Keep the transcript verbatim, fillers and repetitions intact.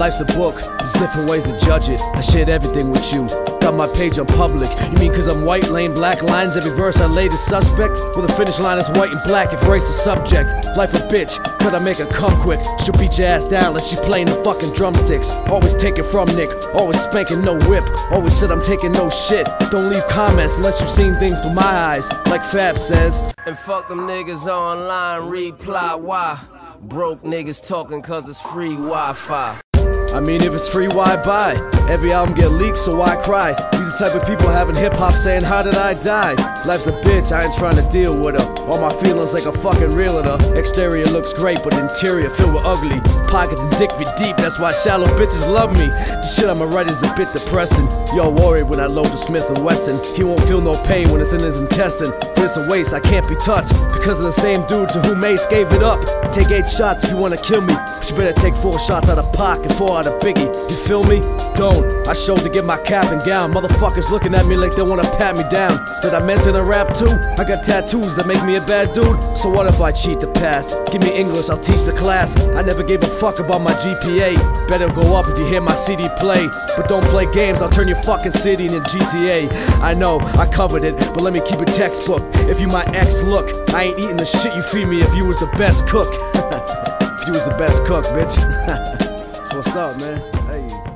Life's a book, there's different ways to judge it. I shared everything with you, got my page on public. You mean cause I'm white, laying black lines? Every verse I laid is suspect, with a finish line is white and black if race the subject. Life a bitch, could I make her come quick? She'll beat your ass down like she playing the fucking drumsticks. Always take it from Nick, always spanking no whip. Always said I'm taking no shit. Don't leave comments unless you've seen things through my eyes, like Fab says. And fuck them niggas online, reply why? Broke niggas talking cause it's free Wi-Fi. I mean, if it's free, why buy? Every album get leaked, so why cry? These are the type of people having hip-hop saying, how did I die? Life's a bitch, I ain't trying to deal with her. All my feelings like a fucking realtor. Exterior looks great, but interior filled with ugly. Pockets and dick be deep, that's why shallow bitches love me. The shit I'ma write is a bit depressing. Y'all worried when I load the Smith and Wesson. He won't feel no pain when it's in his intestine. But it's a waste, I can't be touched, because of the same dude to whom Mace gave it up. Take eight shots if you wanna kill me, but you better take four shots out of Pac and four out of Biggie. You feel me? Don't. I showed to get my cap and gown. Motherfuckers looking at me like they wanna pat me down. Did I mention a rap too? I got tattoos that make me a bad dude. So what if I cheat the pass? Give me English, I'll teach the class. I never gave a fuck about my G P A. Better go up if you hear my C D play. But don't play games, I'll turn your fucking city into G T A. I know, I covered it, but let me keep it textbook. If you my ex, look, I ain't eating the shit you feed me if you was the best cook. If you was the best cook, bitch. So what's up, man? Hey.